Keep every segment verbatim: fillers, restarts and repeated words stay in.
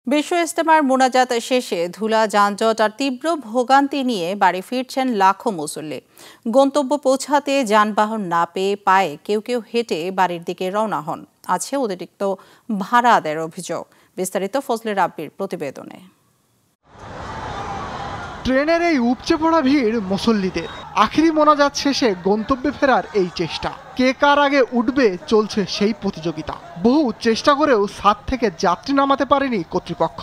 বিশ্ব ইজতেমার মোনাজাত শেষে ধুলা, যানজট আর তীব্র ভোগান্তি নিয়ে বাড়ি ফিরছেন লাখো মুসল্লি। গন্তব্য পৌঁছাতে যানবাহন না পেয়ে পায়ে কেউ কেউ হেঁটে বাড়ির দিকে রওনা হন। আছে অতিরিক্ত ভাড়া আদায়ের অভিযোগ। বিস্তারিত ফজলে রাব্বির প্রতিবেদনে। ট্রেনের এই উপচে পড়া ভিড় মুসল্লিদের। আখিরি মোনাজাত শেষে গন্তব্যে ফেরার এই চেষ্টা, কে কার আগে উঠবে চলছে সেই প্রতিযোগিতা। বহু চেষ্টা করেও ছাদ থেকে যাত্রী নামাতে পারেনি কর্তৃপক্ষ।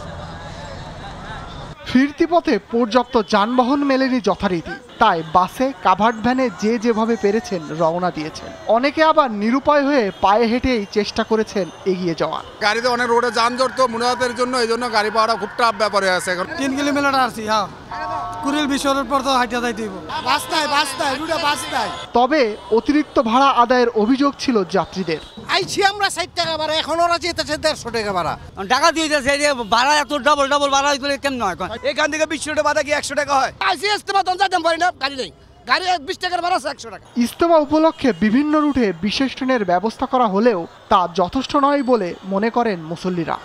ফিরতি পথে পর্যাপ্ত যানবাহন মেলেনি যথারীতি, তাই বাসে, কাভার্ড ভ্যানে যে যেভাবে পেরেছেন রওনা দিয়েছেন। অনেকে আবার নিরুপায় হয়ে পায়ে হেঁটেই চেষ্টা করেছেন এগিয়ে যাওয়ার। গাড়িতে অনেক রোডে যানজট তো মোনাজাতের জন্য, এই জন্য গাড়ি পাওয়াটা খুব টাফ ব্যাপার হয়ে আছে। এখন তিন কিলোমিটার আসছি, হ্যাঁ কুড়িল বিশ্বরের পর তো হাইটা যাইতে হইব। বাস নাই, বাস নাই, রুটে বাস নাই। তবে অতিরিক্ত ভাড়া আদায়ের অভিযোগ ছিল যাত্রীদের। আইছি আমরা ষাট টাকা ভাড়া, এখন ওরা যেতেছে দেড়শো টাকা ভাড়া। টাকা দিয়ে যাচ্ছে ভাড়া এত ডাবল ডাবল ভাড়া হইলে কেমন হয়? এখান থেকে বিশ টাকা ভাড়া কি একশো টাকা হয়? আইসি ইজতেমা দন যাইতে পারি না, গাড়ি নেই। গাড়ি বিশ টাকার ভাড়া আছে একশো টাকা। ইজতেমা উপলক্ষে বিভিন্ন রুটে বিশেষ ট্রেনের ব্যবস্থা করা হলেও তা যথেষ্ট নয় বলে মনে করেন মুসল্লিরা।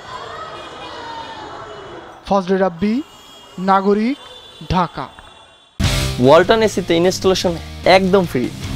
ফজলে রাব্বি, নাগরিক, ঢাকা। ওয়ালটন এসিতে ইনস্টলেশন একদম ফ্রি।